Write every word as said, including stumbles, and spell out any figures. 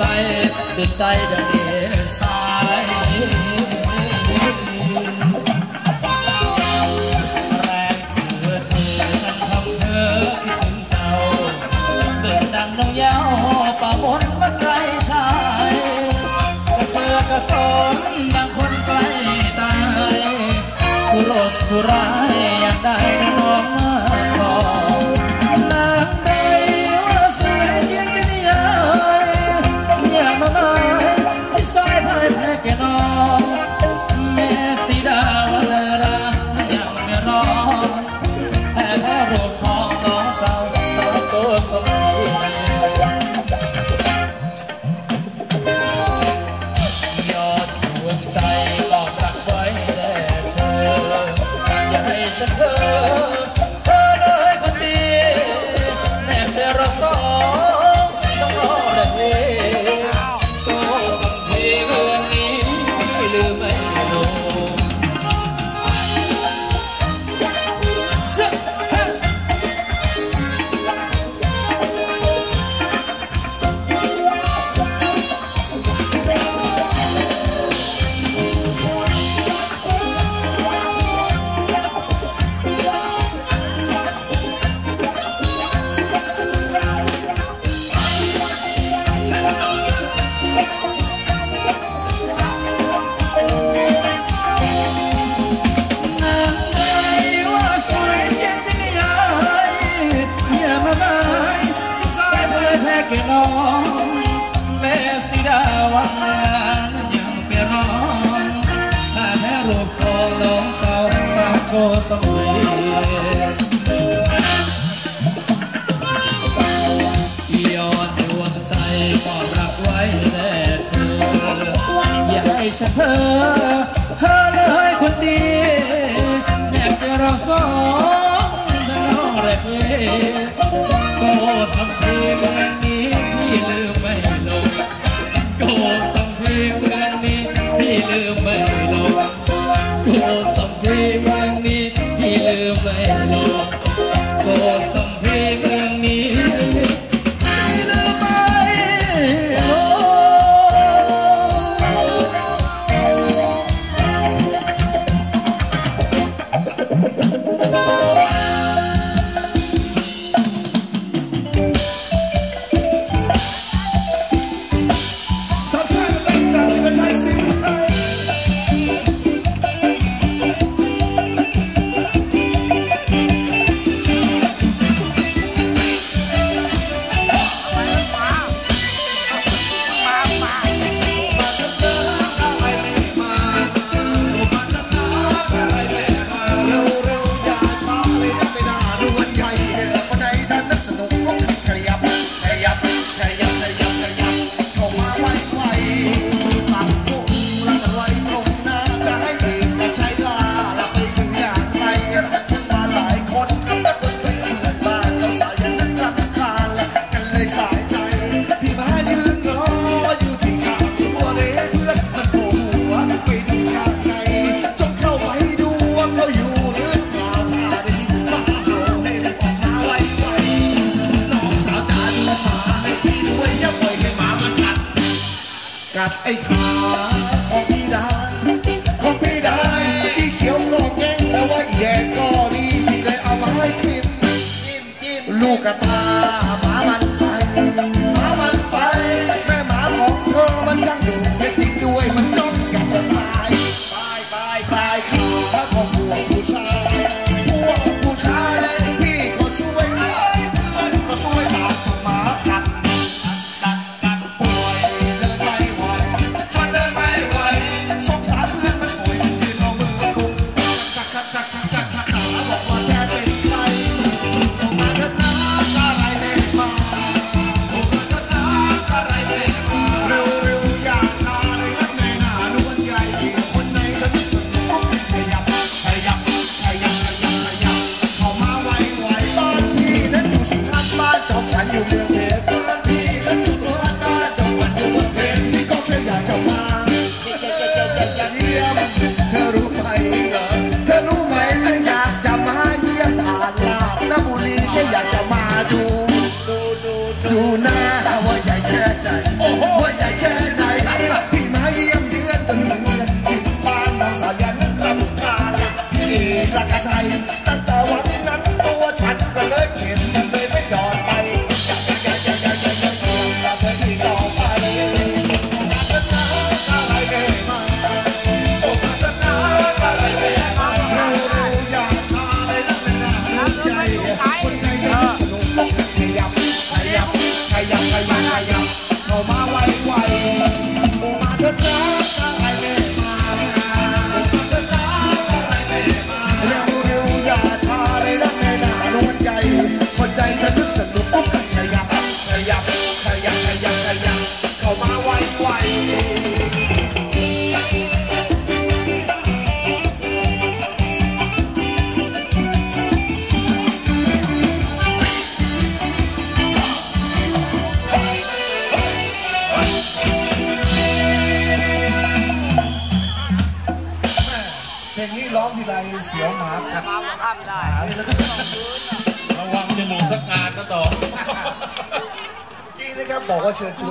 ใจด้วยใจเดินสายแรงเธอเธอฉันทำเธอคิดถึงเจ้าเดินดังน้องยาวป่าบนมาใจชายกระเสือกระสนดังคนใกล้ตายผู้รบผู้ร้ายอยากได้น้องมาขอนางใดว่าสวยเจียนเป็นยายอย่ามาหมายที่ซอยพายแพ้แก่น้องแม่สีดาวเลรายังไม่รอแพ้แพ้รูปของน้องเจ้าสาวตัวสมบูรณ์ยอดดวงใจบอกรักไว้แด่เธออย่าให้ฉันเธอเธอเลยคนดีแนบเดรสองต้องรอและเฮตัวสัมพีเรื่องนี้ไม่ลืมไม่ลงน้องแม่สีดาวันนั้นยังเปลี่ยนน้องถ้าแพ้รูปของน้องสาวสาวโกสมัยยอดดวงใจกอดรักไว้แด่เธออย่าให้ฉันเธอเธอเลยคนดีแนบเป็นเราสองทั้งน้องและเพื่อนโกสัมพีเมืองนี้พี่ลืมไม่ลงโกสัมพีเมืองนี้พี่ลืมไม่ลงโกสัมพีเมืองนี้พี่ลืมไม่ลงโกสัมพีเมืองนี้พี่ลืมไม่ลงกัดไอ้ขาของพี่ได้ของพี่ได้ที่เขียวก็แกงแล้วว่าแย่ก็ดีพี่เลยเอามาให้ทิมลูกกระตาหมามันไปหมามันไปแม่หมาของเธอมันช่างดุเสียทิ้งด้วยมันจ้องกัดแต่ปลายปลายปลายปลายขาของพวกผู้ชายพวกผู้ชายพี่ก็ช่วยเพื่อนก็ช่วยหมาหมากัดขาบอกว่าแกเป็นใครออกมาเถอะนะอะไรเพลงนี้ร้องทีไรเสียวหมากัดขาเลยแล้วก็ระวังจะหมูสักการนะต่อกี้นะครับบอกว่าเชิญชวน